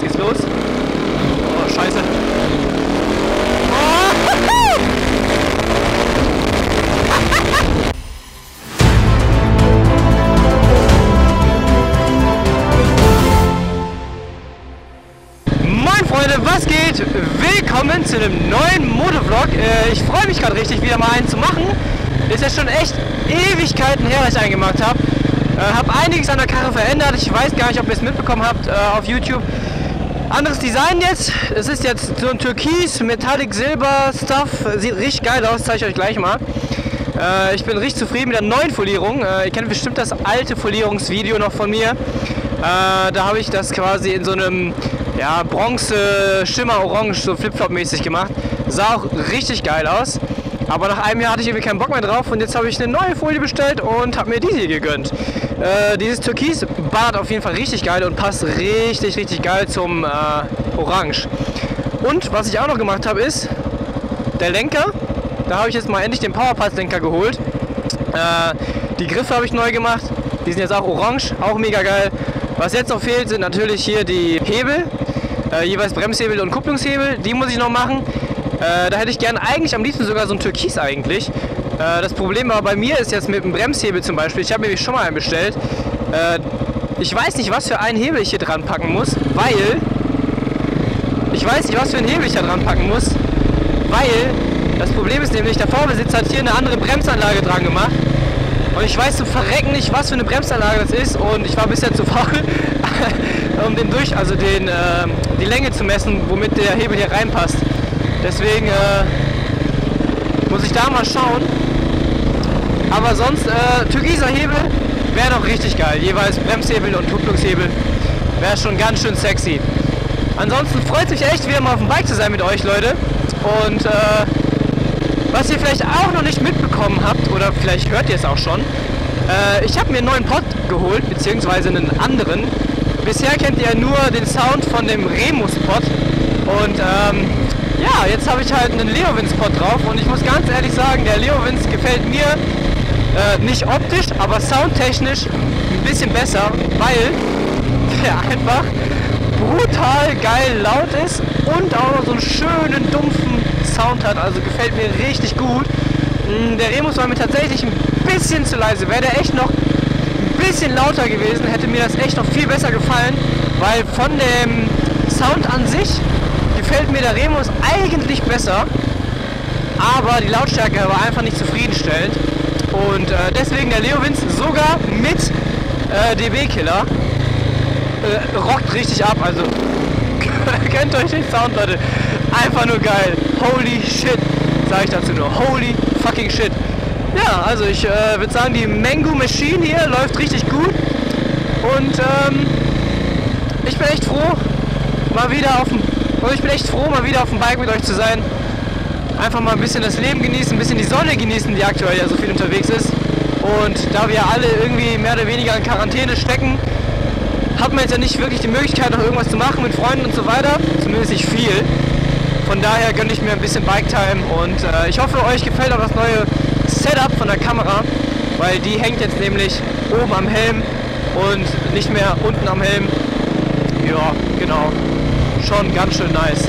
geht's los. Oh, scheiße. Moin Freunde, was geht? Willkommen zu einem neuen Motovlog. Ich freue mich gerade richtig, wieder mal einen zu machen. Ist ja schon echt Ewigkeiten her, dass ich einen gemacht habe. Habe einiges an der Karre verändert. Ich weiß gar nicht, ob ihr es mitbekommen habt auf YouTube. Anderes Design jetzt. Es ist jetzt so ein Türkis, Metallic Silber Stuff. Sieht richtig geil aus, zeige ich euch gleich mal. Ich bin richtig zufrieden mit der neuen Folierung. Ihr kennt bestimmt das alte Folierungsvideo noch von mir. Da habe ich das quasi in so einem Bronze, Schimmer, Orange, so Flip-Flop-mäßig gemacht. Sah auch richtig geil aus. Aber nach einem Jahr hatte ich irgendwie keinen Bock mehr drauf und jetzt habe ich eine neue Folie bestellt und habe mir diese hier gegönnt. Dieses Türkis ballert auf jeden Fall richtig geil und passt richtig geil zum Orange. Und was ich auch noch gemacht habe ist der Lenker. Da habe ich jetzt mal endlich den Powerparts-Lenker geholt. Die Griffe habe ich neu gemacht. Die sind jetzt auch orange, auch mega geil. Was jetzt noch fehlt, sind natürlich hier die Hebel. Jeweils Bremshebel und Kupplungshebel. Die muss ich noch machen. Da hätte ich gerne eigentlich am liebsten sogar so ein Türkis eigentlich. Das Problem aber bei mir ist jetzt mit dem Bremshebel zum Beispiel, ich habe mir schon mal einen bestellt. Ich weiß nicht, was für einen Hebel ich hier dran packen muss, weil das Problem ist nämlich, der Vorbesitzer hat hier eine andere Bremsanlage dran gemacht. Und ich weiß zum Verrecken nicht, was für eine Bremsanlage das ist und ich war bisher zu faul, um die Länge zu messen, womit der Hebel hier reinpasst. Deswegen muss ich da mal schauen. Aber sonst, türkiser Hebel wäre noch richtig geil. Jeweils Bremshebel und Kupplungshebel wäre schon ganz schön sexy. Ansonsten freut mich echt, wieder mal auf dem Bike zu sein mit euch, Leute. Und was ihr vielleicht auch noch nicht mitbekommen habt, oder vielleicht hört ihr es auch schon, ich habe mir einen neuen Pod geholt, beziehungsweise einen anderen. Bisher kennt ihr nur den Sound von dem Remus Pod. Und ja, jetzt habe ich halt einen Leowinz Pod drauf und ich muss ganz ehrlich sagen, der Leowinz gefällt mir nicht optisch, aber soundtechnisch ein bisschen besser, weil der einfach brutal geil laut ist und auch noch so einen schönen dumpfen Sound hat, also gefällt mir richtig gut. Der Remus war mir tatsächlich ein bisschen zu leise, wäre der echt noch ein bisschen lauter gewesen, hätte mir das echt noch viel besser gefallen, weil von dem Sound an sich gefällt mir der Remus eigentlich besser, aber die Lautstärke war einfach nicht zufriedenstellend und deswegen der Leowinz sogar mit dB-Killer rockt richtig ab, also kennt euch den Sound, Leute, einfach nur geil, holy shit, sage ich dazu nur, holy fucking shit. Ja, also ich würde sagen, die Mengu Machine hier läuft richtig gut und ich bin echt froh, mal wieder auf dem Bike mit euch zu sein. Einfach mal ein bisschen das Leben genießen, ein bisschen die Sonne genießen, die aktuell ja so viel unterwegs ist. Und da wir alle irgendwie mehr oder weniger in Quarantäne stecken, hat man jetzt ja nicht wirklich die Möglichkeit, noch irgendwas zu machen mit Freunden und so weiter. Zumindest nicht viel. Von daher gönne ich mir ein bisschen Bike-Time und ich hoffe, euch gefällt auch das neue Setup von der Kamera, weil die hängt jetzt nämlich oben am Helm und nicht mehr unten am Helm. Ja, genau. Schon ganz schön nice.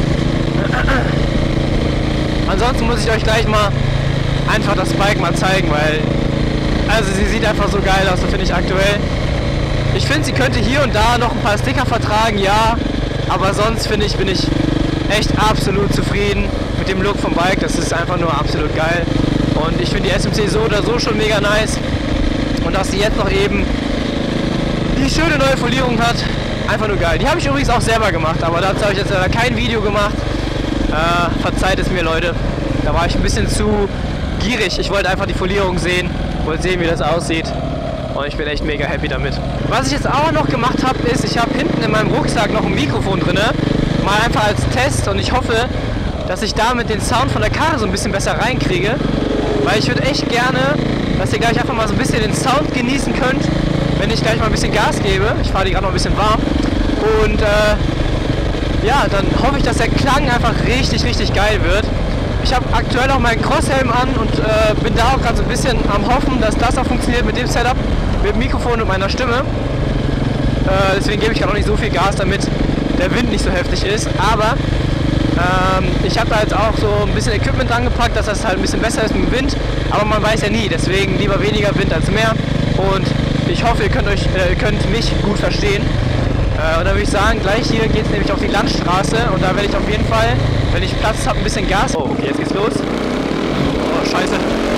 Ansonsten muss ich euch gleich mal einfach das Bike mal zeigen, weil also sie sieht einfach so geil aus, so finde ich aktuell. Ich finde, sie könnte hier und da noch ein paar Sticker vertragen, ja, aber sonst bin ich echt absolut zufrieden mit dem Look vom Bike. Das ist einfach nur absolut geil und ich finde die SMC so oder so schon mega nice und dass sie jetzt noch eben die schöne neue Folierung hat, einfach nur geil. Die habe ich übrigens auch selber gemacht, aber dazu habe ich jetzt leider kein Video gemacht. Verzeiht es mir, Leute. Da war ich ein bisschen zu gierig. Ich wollte einfach die Folierung sehen, wollte sehen, wie das aussieht. Und ich bin echt mega happy damit. Was ich jetzt auch noch gemacht habe, ist, ich habe hinten in meinem Rucksack noch ein Mikrofon drin. Mal einfach als Test und ich hoffe, dass ich damit den Sound von der Karre so ein bisschen besser reinkriege. Weil ich würde echt gerne, dass ihr gleich einfach mal so ein bisschen den Sound genießen könnt, wenn ich gleich mal ein bisschen Gas gebe. Ich fahre die gerade noch ein bisschen warm. Und ja, dann hoffe ich, dass der Klang einfach richtig geil wird. Ich habe aktuell auch meinen Crosshelm an und bin da auch gerade so ein bisschen am Hoffen, dass das auch funktioniert mit dem Setup, mit dem Mikrofon und meiner Stimme. Deswegen gebe ich gerade auch nicht so viel Gas, damit der Wind nicht so heftig ist. Aber ich habe da jetzt auch so ein bisschen Equipment angepackt, dass das halt ein bisschen besser ist mit dem Wind. Aber man weiß ja nie, deswegen lieber weniger Wind als mehr. Und ich hoffe, ihr könnt mich gut verstehen. Und dann würde ich sagen, gleich hier geht es nämlich auf die Landstraße. Und da werde ich auf jeden Fall, wenn ich Platz habe, ein bisschen Gas. Oh, okay, jetzt geht's los. Oh, scheiße.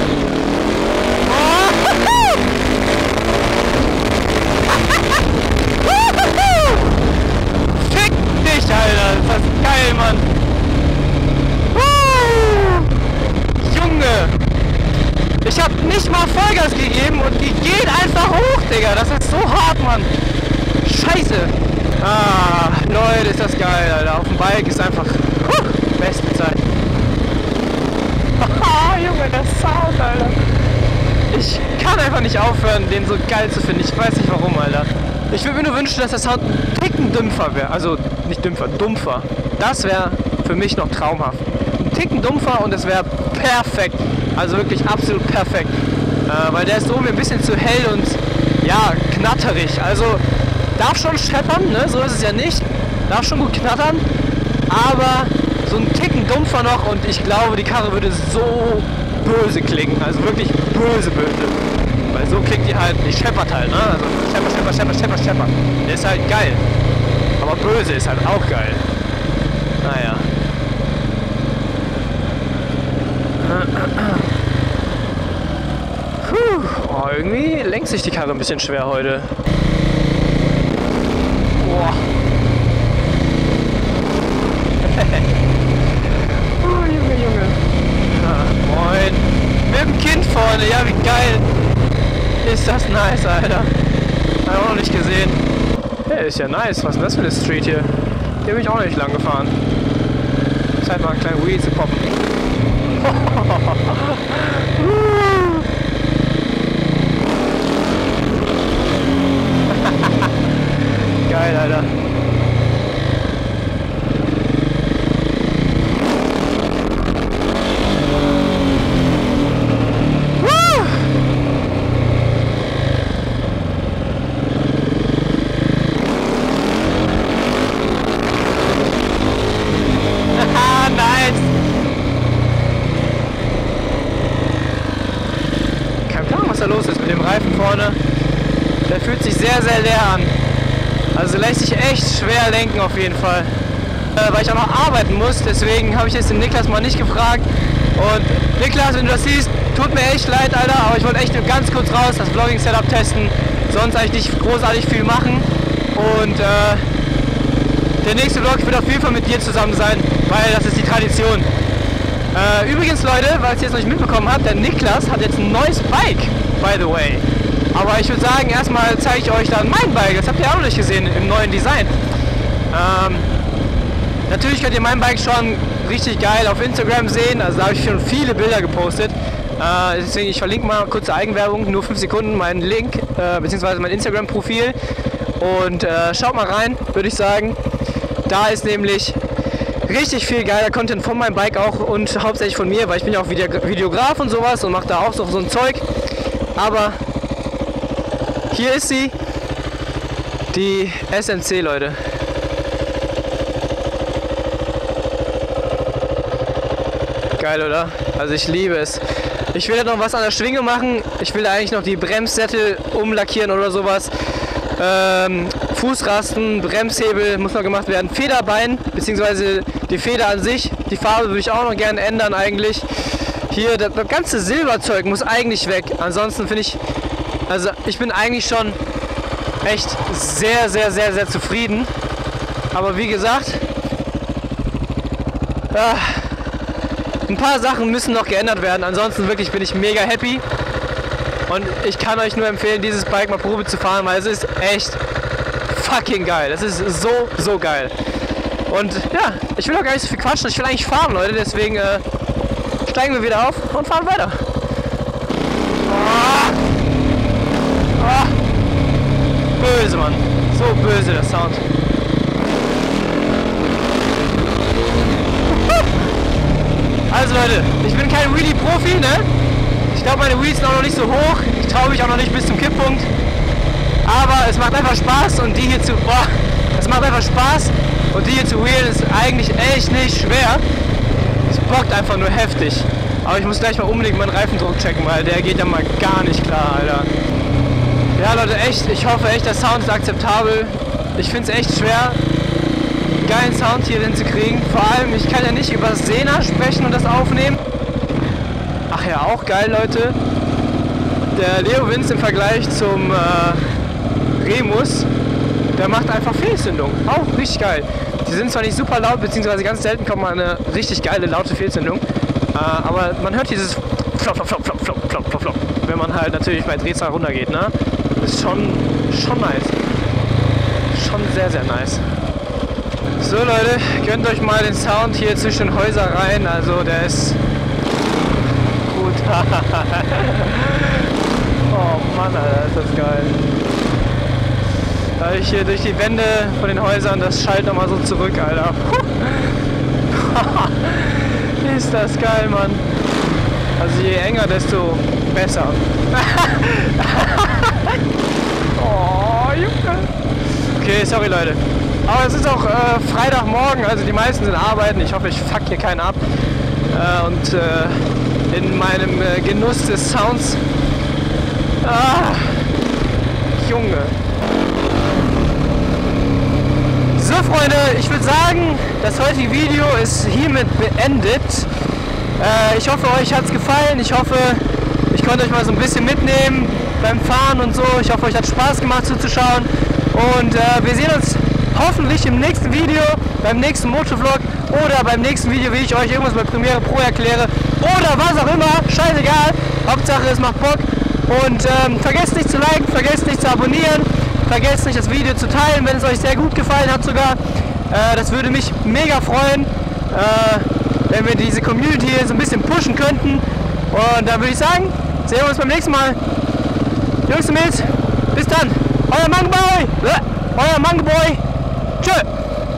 Fick dich, Alter. Das ist geil, Mann. Junge. Ich habe nicht mal Vollgas gegeben und die geht einfach hoch, Digga. Das ist so hart, Mann. Scheiße. Ah, Leute, ist das geil, Alter. Auf dem Bike ist einfach beste Zeit. Haha, Junge, der Sound, Alter. Ich kann einfach nicht aufhören, den so geil zu finden. Ich weiß nicht warum, Alter. Ich würde mir nur wünschen, dass der Sound ein Ticken dumpfer wäre. Also nicht dumpfer, dumpfer. Das wäre für mich noch traumhaft. Ein Ticken dumpfer und das wäre perfekt. Also wirklich absolut perfekt. Weil der ist so mir ein bisschen zu hell und ja, knatterig. Also darf schon scheppern, ne? So ist es ja nicht. Darf schon gut knattern. Aber so ein Ticken dumpfer noch und ich glaube, die Karre würde so böse klingen. Also wirklich böse. Weil so klingt die halt, die scheppert halt, ne? Also scheppert. Der ist halt geil. Aber böse ist halt auch geil. Naja. Puh. Oh, irgendwie lenkt sich die Karre ein bisschen schwer heute. Boah. Oh, Junge. Ah, moin. Mit dem Kind vorne, ja, wie geil. Ist das nice, Alter. Hab ich auch noch nicht gesehen. Hey, ist ja nice. Was ist denn das für eine Street hier? Hier bin ich auch noch nicht lang gefahren. Zeit mal einen kleinen Wheel zu poppen. Geil, Alter. Los ist mit dem Reifen vorne. Der fühlt sich sehr, sehr leer an. Also lässt sich echt schwer lenken auf jeden Fall. Weil ich auch noch arbeiten muss, deswegen habe ich jetzt den Niklas mal nicht gefragt. Und Niklas, wenn du das siehst, tut mir echt leid, Alter, aber ich wollte echt nur ganz kurz raus, das Vlogging-Setup testen. Sonst eigentlich nicht großartig viel machen. Und der nächste Vlog wird auf jeden Fall mit dir zusammen sein, weil das ist die Tradition. Übrigens, Leute, weil ihr jetzt noch nicht mitbekommen habt, der Niklas hat jetzt ein neues Bike, by the way. Aber ich würde sagen, erstmal zeige ich euch dann mein Bike. Das habt ihr auch noch nicht gesehen im neuen Design. Natürlich könnt ihr mein Bike schon richtig geil auf Instagram sehen. Also da habe ich schon viele Bilder gepostet. Deswegen, ich verlinke mal kurze Eigenwerbung, nur 5 Sekunden, meinen Link, beziehungsweise mein Instagram-Profil. Und schaut mal rein, würde ich sagen. Da ist nämlich richtig viel geiler Content von meinem Bike auch und hauptsächlich von mir, weil ich bin ja auch Videograf und sowas und mache da auch so ein Zeug. Aber hier ist sie, die SMC, Leute. Geil, oder? Also ich liebe es. Ich will ja noch was an der Schwinge machen. Ich will eigentlich noch die Bremssättel umlackieren oder sowas. Fußrasten, Bremshebel muss noch gemacht werden. Federbein, beziehungsweise die Feder an sich. Die Farbe würde ich auch noch gerne ändern eigentlich. Hier, das ganze Silberzeug muss eigentlich weg. Ansonsten finde ich, also ich bin eigentlich schon echt sehr, sehr, sehr, sehr zufrieden. Aber wie gesagt, ein paar Sachen müssen noch geändert werden. Ansonsten wirklich bin ich mega happy. Und ich kann euch nur empfehlen, dieses Bike mal Probe zu fahren, weil es ist echt fucking geil. Es ist so, so geil. Und ja, ich will auch gar nicht so viel quatschen. Ich will eigentlich fahren, Leute. Deswegen steigen wir wieder auf und fahren weiter. Böse, Mann. So böse, der Sound. Also Leute, ich bin kein Wheelie-Profi, ne? Ich glaube, meine Wheelies sind auch noch nicht so hoch. Ich traue mich auch noch nicht bis zum Kipppunkt. Aber es macht einfach Spaß und die hier zu... Boah, das macht einfach Spaß und die hier zu wheelen ist eigentlich echt nicht schwer. Es bockt einfach nur heftig. Aber ich muss gleich mal unbedingt meinen Reifendruck checken, weil der geht ja mal gar nicht klar, Alter. Ja Leute, echt, ich hoffe echt, der Sound ist akzeptabel. Ich finde es echt schwer, einen geilen Sound hier hinzukriegen. Vor allem, ich kann ja nicht über Sena sprechen und das aufnehmen. Ach ja, auch geil, Leute. Der Leowinz im Vergleich zum Remus, der macht einfach Fehlzündung. Auch richtig geil. Die sind zwar nicht super laut, beziehungsweise ganz selten kommt mal eine richtig geile, laute Fehlzündung. Aber man hört dieses Flop, Flop, Flop, Flop, Flop, Flop, Flop, Flop, wenn man halt natürlich bei Drehzahl runtergeht, ne? Das ist schon nice. Schon sehr, sehr nice. So Leute, gönnt euch mal den Sound hier zwischen den Häuserreihen, also der ist gut. Oh Mann, Alter, ist das geil. Da ich hier durch die Wände von den Häusern, das schallt nochmal so zurück, Alter. Ist das geil, Mann. Also je enger, desto besser. Oh, Junge. Okay, sorry Leute. Aber es ist auch Freitagmorgen, also die meisten sind arbeiten. Ich hoffe, ich fuck hier keinen ab. Und in meinem Genuss des Sounds. Junge. So Freunde, ich würde sagen, das heutige Video ist hiermit beendet. Ich hoffe, euch hat es gefallen. Ich hoffe, ich konnte euch mal so ein bisschen mitnehmen beim Fahren und so. Ich hoffe, euch hat Spaß gemacht zuzuschauen. Und wir sehen uns hoffentlich im nächsten Video, beim nächsten Motovlog oder beim nächsten Video, wie ich euch irgendwas bei Premiere Pro erkläre. Oder was auch immer, scheißegal. Hauptsache es macht Bock. Und vergesst nicht zu liken, vergesst nicht zu abonnieren. Vergesst nicht, das Video zu teilen, wenn es euch sehr gut gefallen hat sogar. Das würde mich mega freuen, wenn wir diese Community hier so ein bisschen pushen könnten. Und dann würde ich sagen, sehen wir uns beim nächsten Mal. Jungs und Mädels, bis dann. Euer Mangoboy. Euer Mangoboy. Tschö.